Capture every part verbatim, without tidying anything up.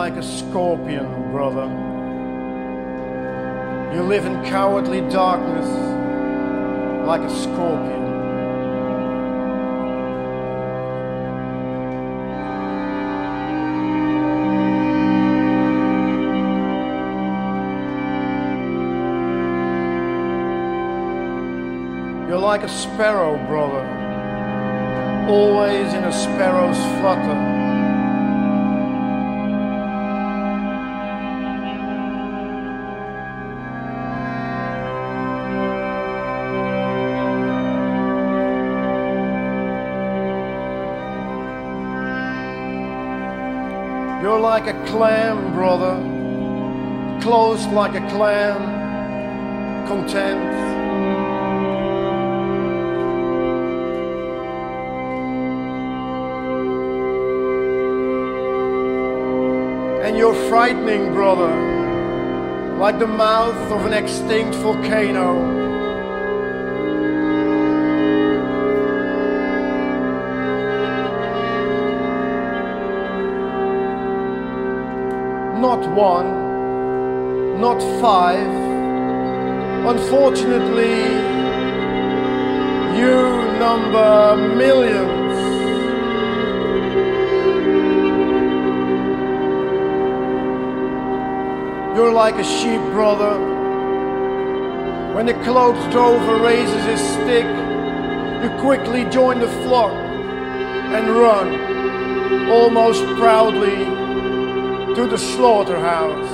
like a scorpion, brother. You live in cowardly darkness like a scorpion. You're like a sparrow, brother, always in a sparrow's flutter. You're like a clam, brother, closed like a clam, content. And you're frightening, brother, like the mouth of an extinct volcano. Not one, not five. Unfortunately, you number millions. You're like a sheep, brother. When the cloaked drover raises his stick, you quickly join the flock and run, almost proudly, to the slaughterhouse.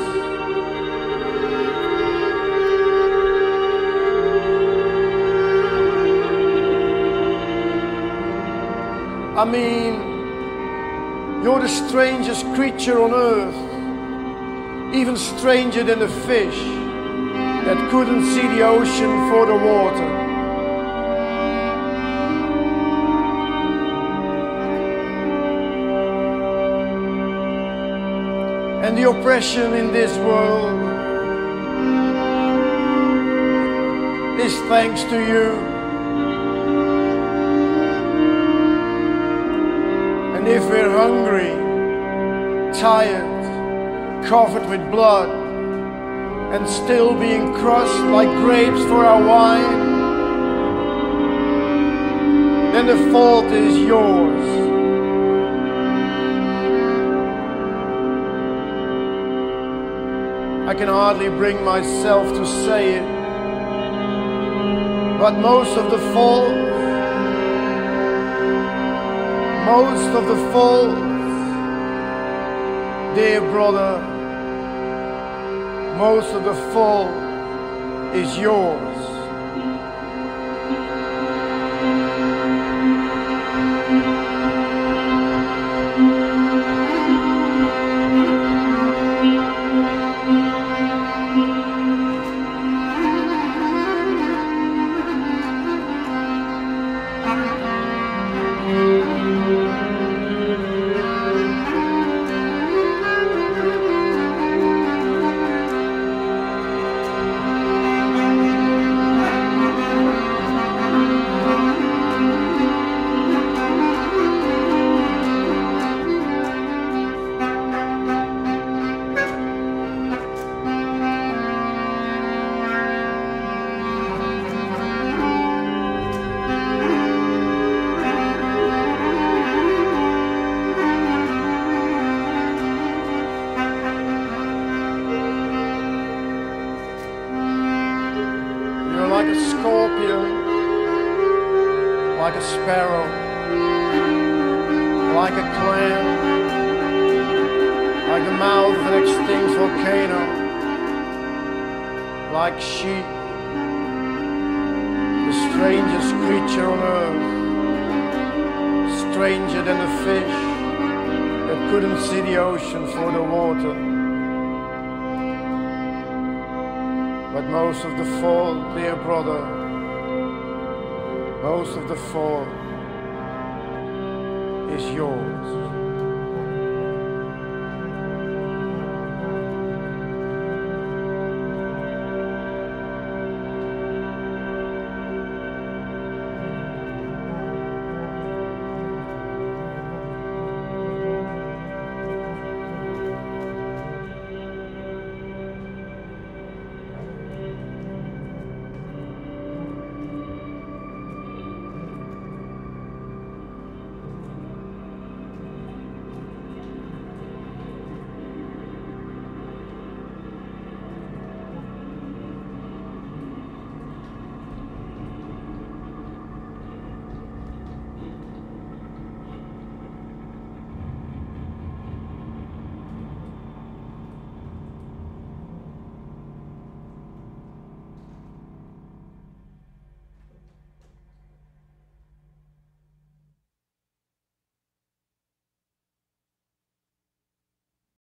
I mean, you're the strangest creature on earth, even stranger than the fish that couldn't see the ocean for the water. And the oppression in this world is thanks to you. And if we're hungry, tired, covered with blood, and still being crushed like grapes for our wine, then the fault is yours. I can hardly bring myself to say it, but most of the fault, most of the fault, dear brother, most of the fault is yours. Like a scorpion, like a sparrow, like a clam, like the mouth of an extinct volcano, like sheep, the strangest creature on earth, stranger than the fish that couldn't see the ocean for the water. But most of the fault, dear brother, most of the fault is yours.